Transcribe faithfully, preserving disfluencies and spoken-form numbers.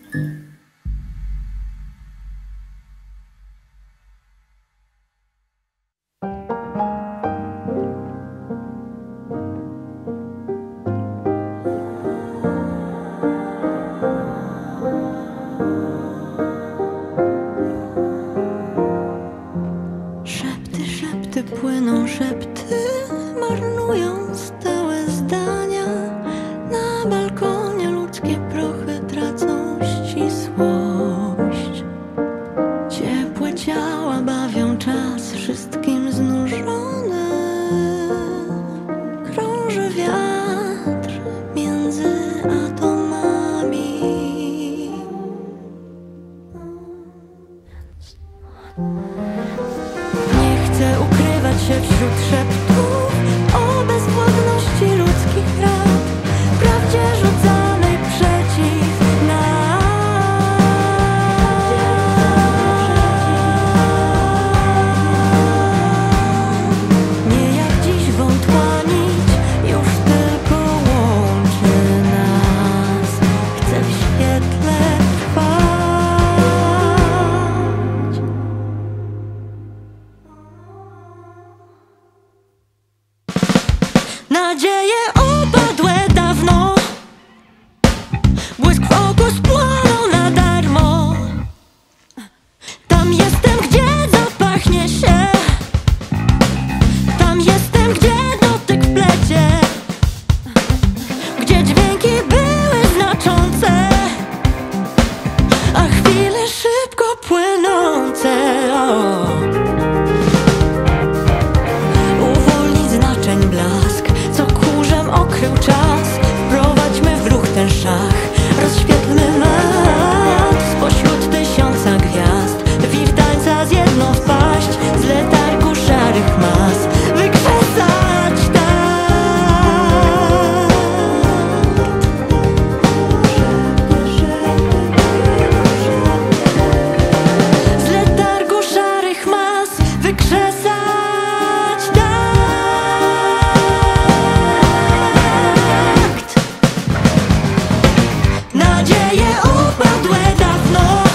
Płyną szepty, marnują stałe zdania. Na balkonie ludzkie prochy tracą ścisłość. Ciepłe ciała bawią czas, wszystkim znużone. Krąży wiatr między atomami. Chcę ukrywać się wśród szeptów o bezwładności ludzkich rad, prawdzie rzucanej przeciw nam. Nie jak dziś wątła nić już tylko łączy nas. Chcę w świetle trwać. Nadzieje opadłe dawno, błysk w oku spłonął na darmo. Tam jestem, gdzie zapachnie się, tam jestem, gdzie dotyk wplecie, gdzie dźwięki były znaczące, a chwile szybko płynące. O. Uwolnić znaczeń blask, co kurzem okrył czas. Wprowadźmy w ruch ten szach, rozświetlmy mat. Spośród tysiąca gwiazd wir tańca z jedną wpaść, z letargu szarych mas wykrzesać tak. Z letargu szarych mas wykrzesać. Nadzieje upadłe dawno.